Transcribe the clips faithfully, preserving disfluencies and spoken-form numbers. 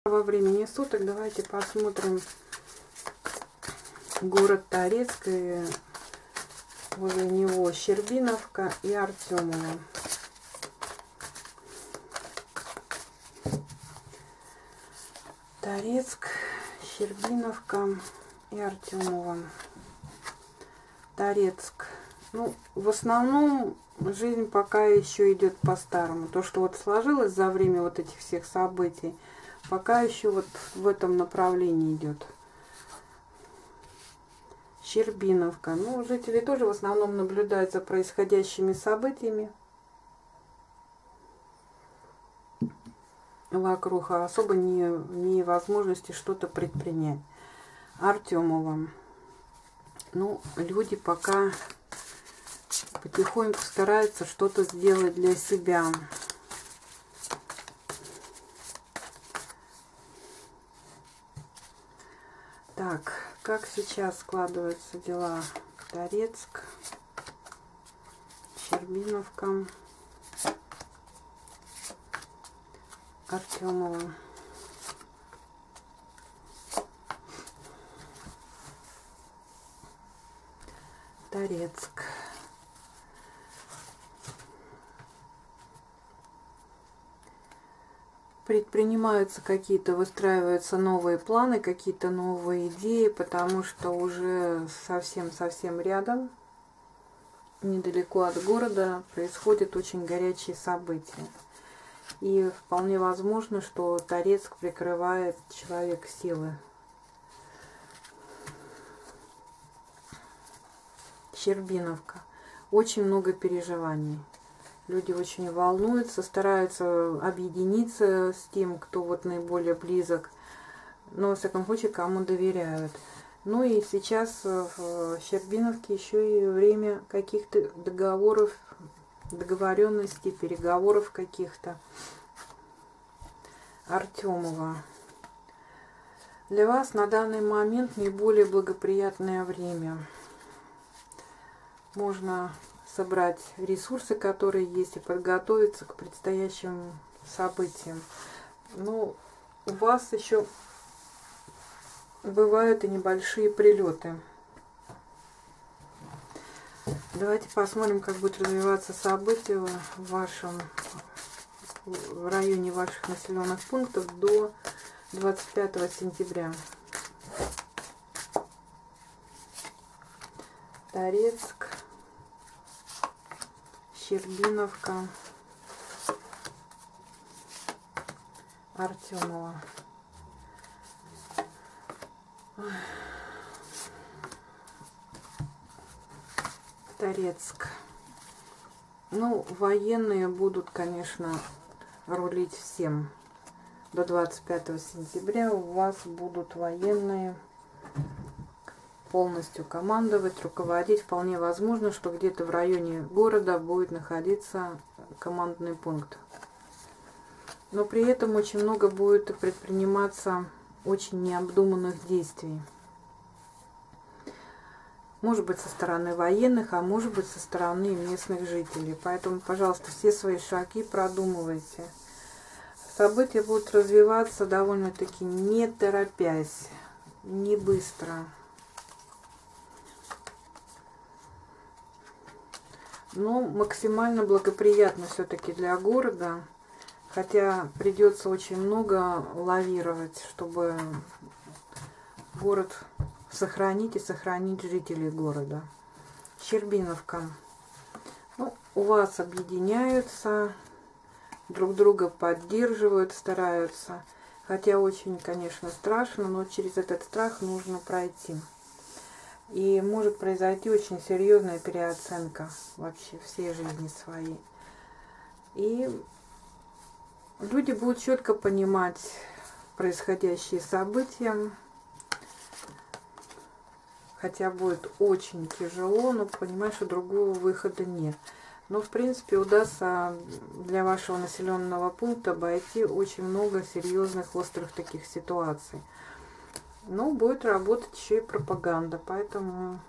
Во времени суток давайте посмотрим город Торецк и возле него Щербиновка и Артемово. Торецк, Щербиновка и Артемово. Торецк. Ну, в основном жизнь пока еще идет по-старому. То, что вот сложилось за время вот этих всех событий, пока еще вот в этом направлении идет. Щербиновка. Ну, жители тоже в основном наблюдают за происходящими событиями вокруг, а особо не, не возможности что-то предпринять. Артемово. Ну, люди пока потихоньку стараются что-то сделать для себя. Так, как сейчас складываются дела? Торецк, Щербиновка, Артемово. Торецк. Предпринимаются какие-то, выстраиваются новые планы, какие-то новые идеи, потому что уже совсем-совсем рядом, недалеко от города, происходят очень горячие события. И вполне возможно, что Торецк прикрывает человек силы. Щербиновка. Очень много переживаний. Люди очень волнуются, стараются объединиться с тем, кто вот наиболее близок, но, во всяком случае, кому доверяют. Ну и сейчас в Щербиновке еще и время каких-то договоров, договоренностей, переговоров каких-то. Артемово. Для вас на данный момент наиболее благоприятное время. Можно собрать ресурсы, которые есть, и подготовиться к предстоящим событиям. Но у вас еще бывают и небольшие прилеты. Давайте посмотрим, как будет развиваться события в вашем в районе ваших населенных пунктов до двадцать пятого сентября. Торецк, Щербиновка, Артемово. Торецк. Ну, военные будут, конечно, рулить всем. До двадцать пятого сентября у вас будут военные полностью командовать, руководить. Вполне возможно, что где-то в районе города будет находиться командный пункт. Но при этом очень много будет предприниматься очень необдуманных действий. Может быть, со стороны военных, а может быть, со стороны местных жителей. Поэтому, пожалуйста, все свои шаги продумывайте. События будут развиваться довольно-таки не торопясь, не быстро. Но максимально благоприятно все-таки для города, хотя придется очень много лавировать, чтобы город сохранить и сохранить жителей города. Щербиновка. Ну, у вас объединяются, друг друга поддерживают, стараются. Хотя очень, конечно, страшно, но через этот страх нужно пройти. И может произойти очень серьезная переоценка вообще всей жизни своей. И люди будут четко понимать происходящие события. Хотя будет очень тяжело, но понимаешь, что другого выхода нет. Но, в принципе, удастся для вашего населенного пункта обойти очень много серьезных, острых таких ситуаций. Но будет работать еще и пропаганда, поэтому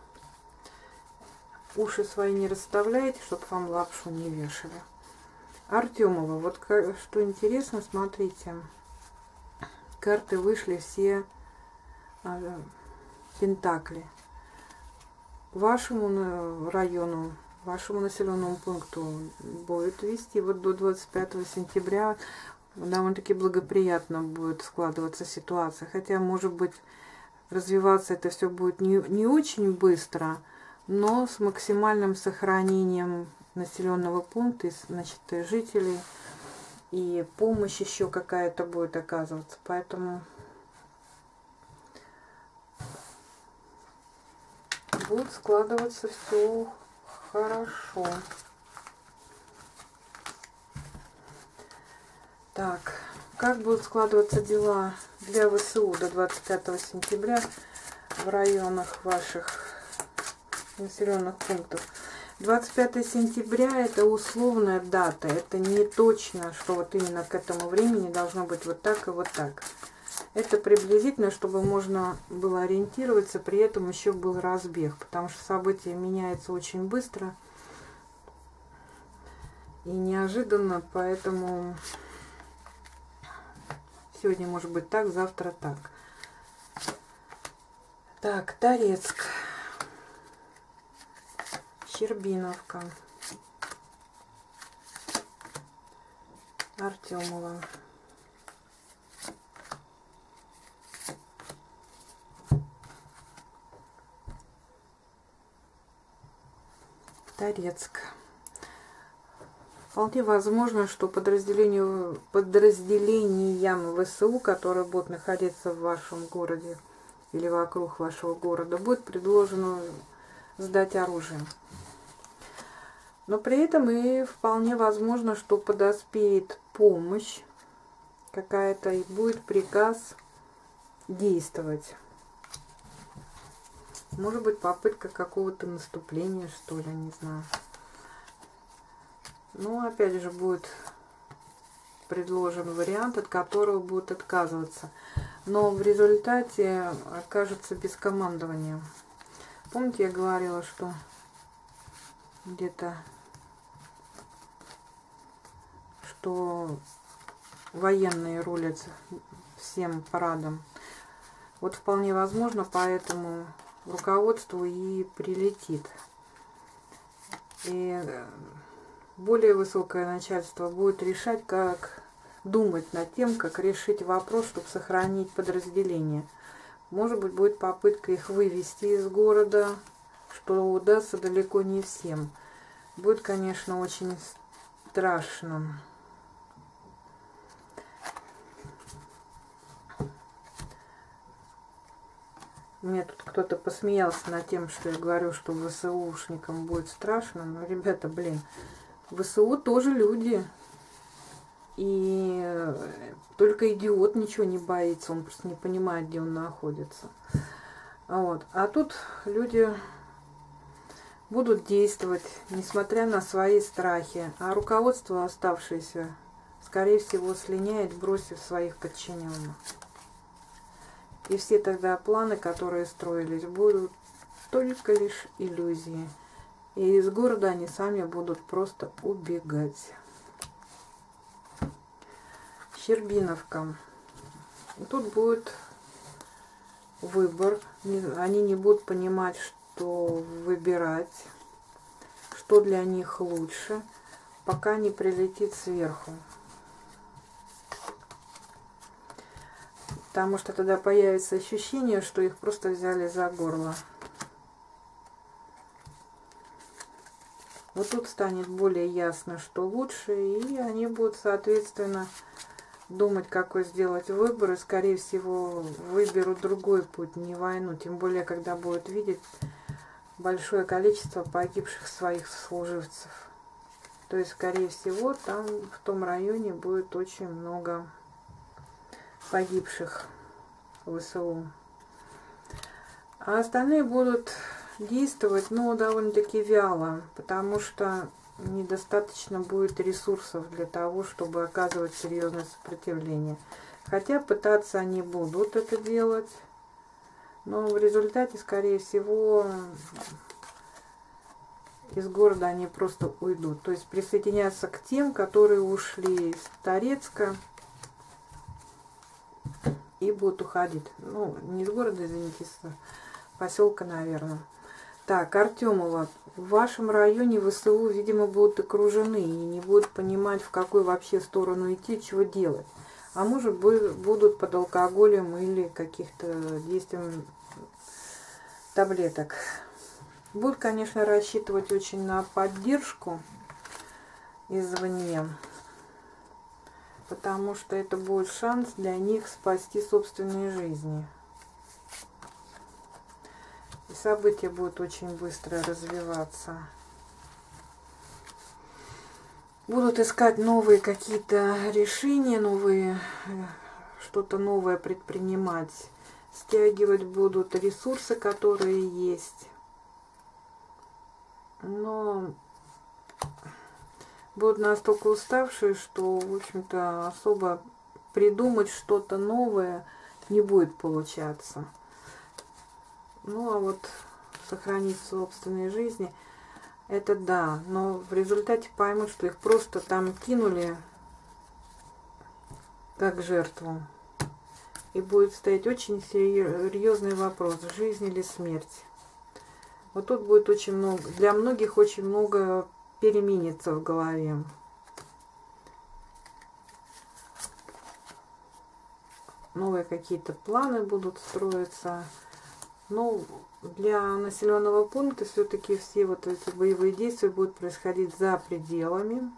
уши свои не расставляйте, чтобы вам лапшу не вешали. Артемово. Вот что интересно, смотрите. карты вышли все а, пентакли. Вашему району, вашему населенному пункту будет вести вот до двадцать пятого сентября довольно-таки благоприятно будет складываться ситуация. Хотя, может быть, развиваться это все будет не, не очень быстро, но с максимальным сохранением населенного пункта, значит, жителей, и помощь еще какая-то будет оказываться. Поэтому будет складываться все хорошо. Так, как будут складываться дела для ВСУ до двадцать пятого сентября в районах ваших населенных пунктов? двадцать пятое сентября это условная дата, это не точно, что вот именно к этому времени должно быть вот так и вот так. Это приблизительно, чтобы можно было ориентироваться, при этом еще был разбег, потому что события меняются очень быстро и неожиданно, поэтому сегодня может быть так, завтра так. Так, Торецк, Щербиновка, Артемова, Торецк. Вполне возможно, что подразделению, подразделениям ВСУ, которые будут находиться в вашем городе или вокруг вашего города, будет предложено сдать оружие. Но при этом и вполне возможно, что подоспеет помощь какая-то и будет приказ действовать. Может быть, попытка какого-то наступления, что ли, не знаю. Но опять же будет предложен вариант, от которого будут отказываться. Но в результате окажется без командования. Помните, я говорила, что где-то, что военные рулят всем парадом. Вот вполне возможно, поэтому руководству и прилетит. И более высокое начальство будет решать, как думать над тем, как решить вопрос, чтобы сохранить подразделение. Может быть, будет попытка их вывести из города, что удастся далеко не всем. Будет, конечно, очень страшно. Мне тут кто-то посмеялся над тем, что я говорю, что ВСУшникам будет страшно. Но, ребята, блин, ВСУ тоже люди. И только идиот ничего не боится, он просто не понимает, где он находится. Вот. А тут люди будут действовать, несмотря на свои страхи. А руководство оставшееся, скорее всего, слиняет, бросив своих подчиненных. И все тогда планы, которые строились, будут только лишь иллюзии. И из города они сами будут просто убегать. Щербиновка. Тут будет выбор. Они не будут понимать, что выбирать, что для них лучше, пока не прилетит сверху. Потому что тогда появится ощущение, что их просто взяли за горло. Вот тут станет более ясно, что лучше, и они будут, соответственно, думать, какой сделать выбор, и, скорее всего, выберут другой путь, не войну. Тем более, когда будут видеть большое количество погибших своих служивцев. То есть, скорее всего, там, в том районе, будет очень много погибших ВСУ. А остальные будут действовать, но довольно-таки вяло, потому что недостаточно будет ресурсов для того, чтобы оказывать серьезное сопротивление. Хотя пытаться они будут это делать, но в результате, скорее всего, из города они просто уйдут. То есть присоединяться к тем, которые ушли из Торецка и будут уходить. Ну, не из города, извините, из поселка, наверное. Так, Артемова. В вашем районе ВСУ, видимо, будут окружены и не будут понимать, в какую вообще сторону идти, чего делать. А может быть, будут под алкоголем или каких-то действием таблеток. Будут, конечно, рассчитывать очень на поддержку извне, потому что это будет шанс для них спасти собственные жизни. И события будут очень быстро развиваться. Будут искать новые какие-то решения, новые, что-то новое предпринимать. Стягивать будут ресурсы, которые есть. Но будут настолько уставшие, что, в общем-то, особо придумать что-то новое не будет получаться. Ну, а вот сохранить собственные жизни, это да. Но в результате поймут, что их просто там кинули как жертву. И будет стоять очень серьезный вопрос, жизнь или смерть. Вот тут будет очень много, для многих очень много переменится в голове. Новые какие-то планы будут строиться. Но для населенного пункта все-таки все вот эти боевые действия будут происходить за пределами.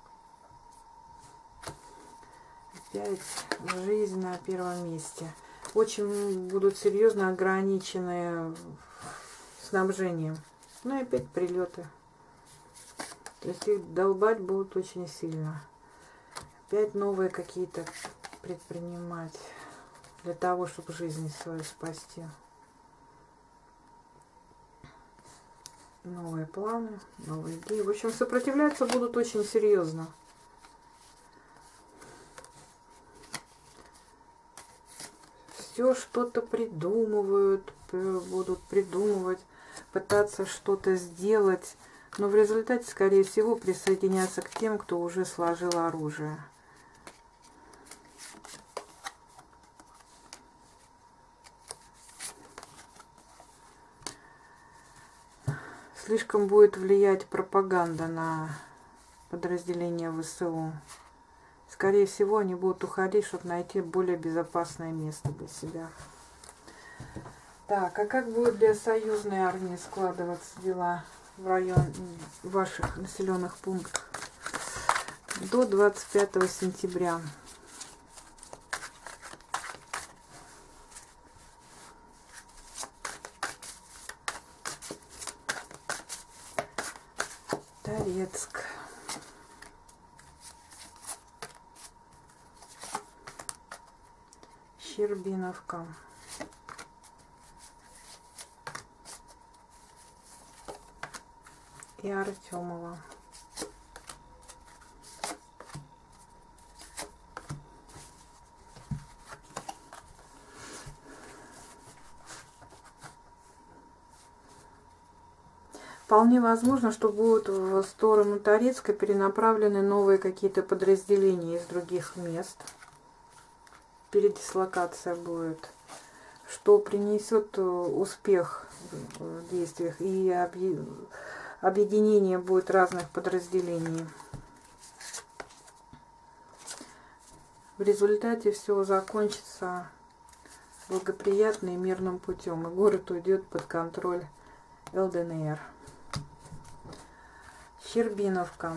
Опять жизнь на первом месте. Очень будут серьезно ограничены снабжением. Ну и опять прилеты. То есть их долбать будут очень сильно. Опять новые какие-то предпринимать для того, чтобы жизнь свою спасти. Новые планы, новые идеи. В общем, сопротивляться будут очень серьезно. Все что-то придумывают, будут придумывать, пытаться что-то сделать. Но в результате, скорее всего, присоединятся к тем, кто уже сложил оружие. Слишком будет влиять пропаганда на подразделения ВСУ. Скорее всего, они будут уходить, чтобы найти более безопасное место для себя. Так, а как будет для союзной армии складываться дела в районе ваших населенных пунктов до двадцать пятого сентября? Торецк. Щербиновка. И Артемова. Вполне возможно, что будут в сторону Торецка перенаправлены новые какие-то подразделения из других мест. Передислокация будет, что принесет успех в действиях и объединение будет разных подразделений. В результате все закончится благоприятно и мирным путем, и город уйдет под контроль ЛДНР. Щербиновка.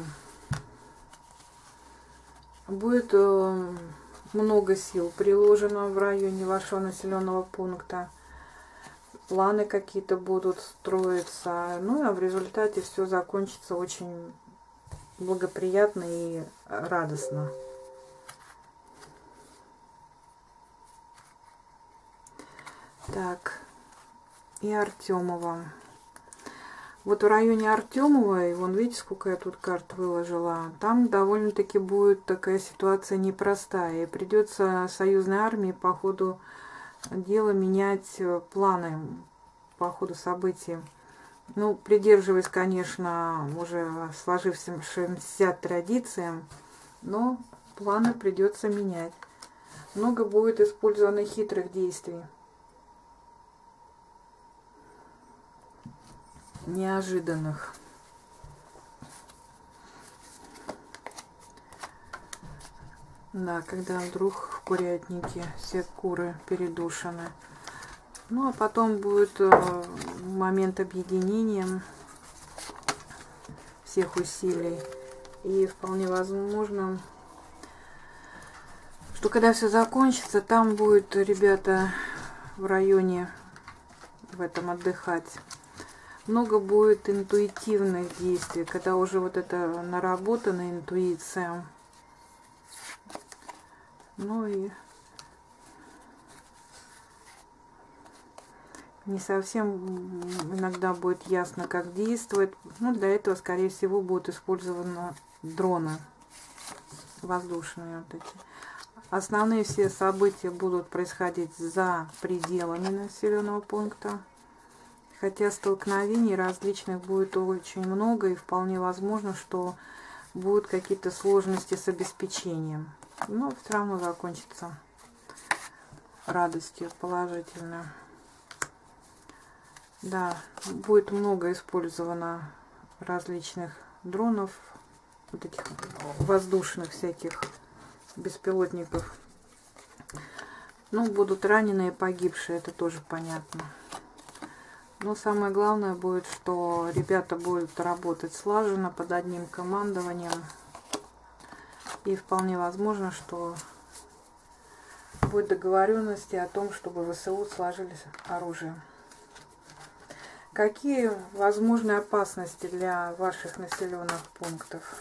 Будет э, много сил приложено в районе вашего населенного пункта. Планы какие-то будут строиться. Ну а в результате все закончится очень благоприятно и радостно. Так, и Артемова. Вот в районе Артемова, вон видите, сколько я тут карт выложила, там довольно-таки будет такая ситуация непростая. И придется союзной армии по ходу дела менять планы, по ходу событий. Ну, придерживаясь, конечно, уже сложившимся традициям, но планы придется менять. Много будет использовано хитрых действий, неожиданных. Да, когда вдруг в курятнике все куры передушены. Ну, а потом будет э, момент объединения всех усилий. И вполне возможно, что когда все закончится, там будет, ребята, в районе в этом отдыхать. Много будет интуитивных действий, когда уже вот эта наработанная интуиция. Ну и не совсем иногда будет ясно, как действовать. Ну, для этого, скорее всего, будут использованы дроны воздушные. Вот эти. Основные все события будут происходить за пределами населенного пункта. Хотя столкновений различных будет очень много, и вполне возможно, что будут какие-то сложности с обеспечением. Но все равно закончится радостью положительно. Да, будет много использовано различных дронов, вот этих воздушных всяких беспилотников. Ну, будут раненые и погибшие, это тоже понятно. Но самое главное будет, что ребята будут работать слаженно под одним командованием. И вполне возможно, что будет договоренности о том, чтобы ВСУ сложили оружие. Какие возможны опасности для ваших населенных пунктов?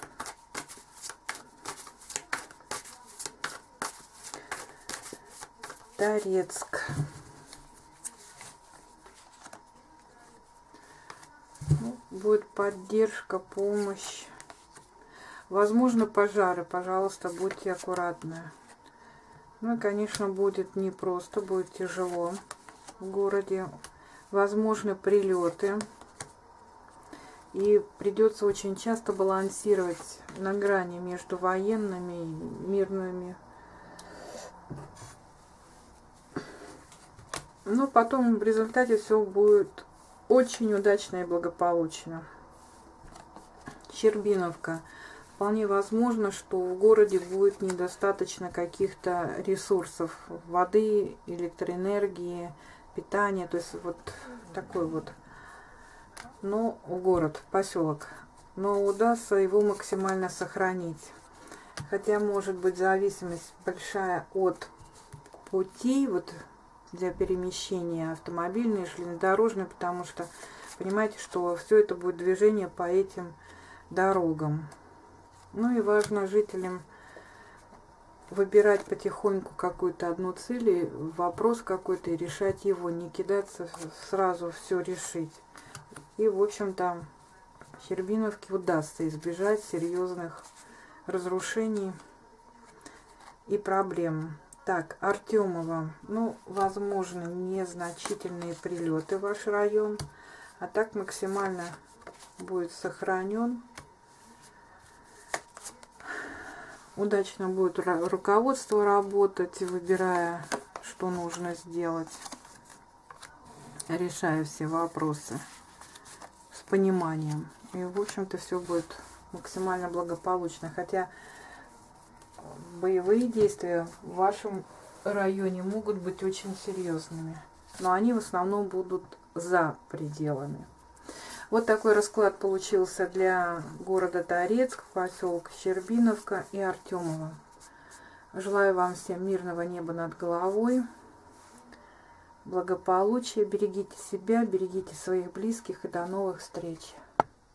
Торецк. Ну, будет поддержка, помощь. Возможно, пожары. Пожалуйста, будьте аккуратны. Ну и, конечно, будет непросто, будет тяжело в городе. Возможны прилеты. И придется очень часто балансировать на грани между военными и мирными. Но потом в результате все будет очень удачно и благополучно. Щербиновка. Вполне возможно, что в городе будет недостаточно каких-то ресурсов. Воды, электроэнергии, питания. То есть вот такой вот. Но город, поселок. Но удастся его максимально сохранить. Хотя может быть зависимость большая от путей, вот для перемещения автомобильной, железнодорожной, потому что понимаете, что все это будет движение по этим дорогам. Ну и важно жителям выбирать потихоньку какую-то одну цель, и вопрос какой-то, и решать его, не кидаться сразу все решить. И, в общем-то, Щербиновке удастся избежать серьезных разрушений и проблем. Так, Артемово. Ну, возможно, незначительные прилеты в ваш район, а так максимально будет сохранен. Удачно будет руководство работать, выбирая, что нужно сделать, решая все вопросы с пониманием. И, в общем-то, все будет максимально благополучно. Хотя боевые действия в вашем районе могут быть очень серьезными, но они в основном будут за пределами. Вот такой расклад получился для города Торецк, поселка Щербиновка и Артемово. Желаю вам всем мирного неба над головой, благополучия, берегите себя, берегите своих близких и до новых встреч.